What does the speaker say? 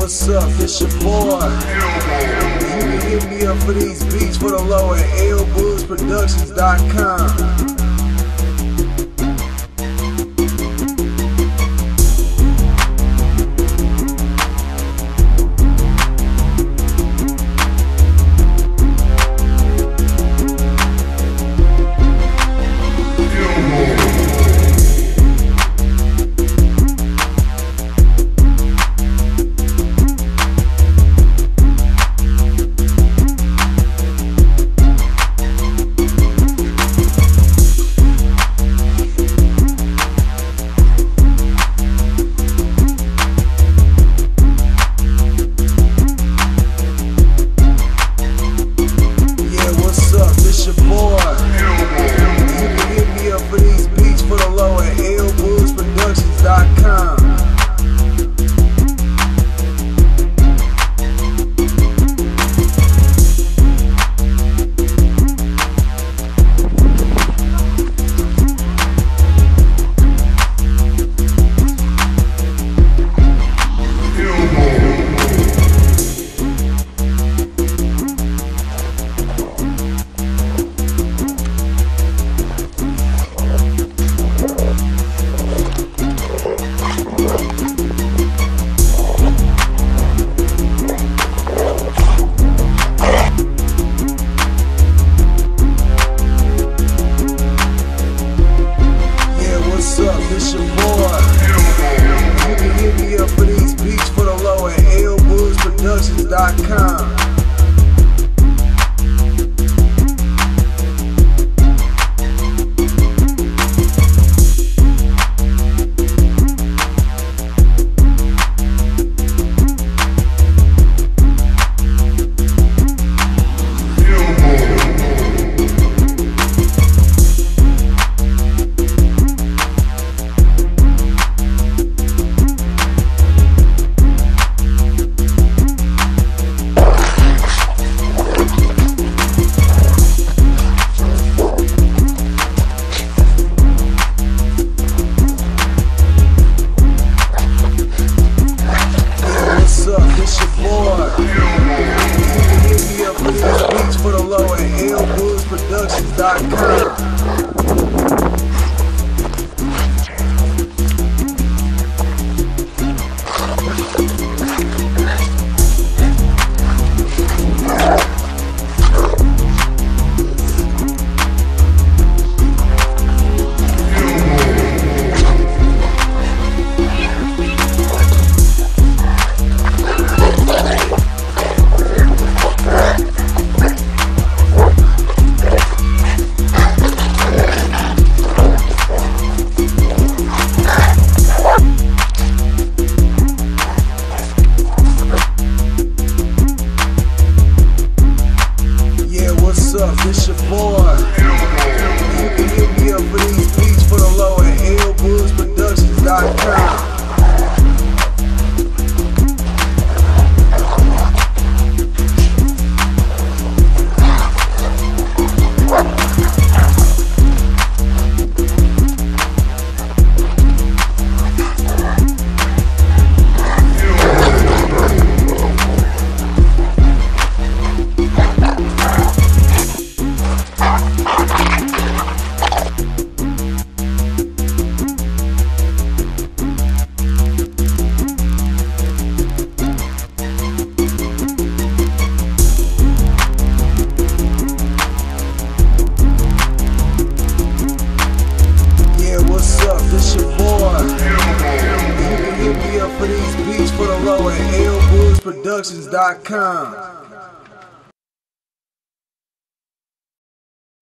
what's up? This your boy. You can hit me up for these beats for the low at lbluesproductions.com. This your boy. You can hit me up for these beats for the low at lbluesproductions.com. For the low at lbluesproductions.com. This your boy. You can hit me up for these beats for the low at lbluesproductions.com. This your boy. You can hit me up for these beats for the low at lbluesproductions.com.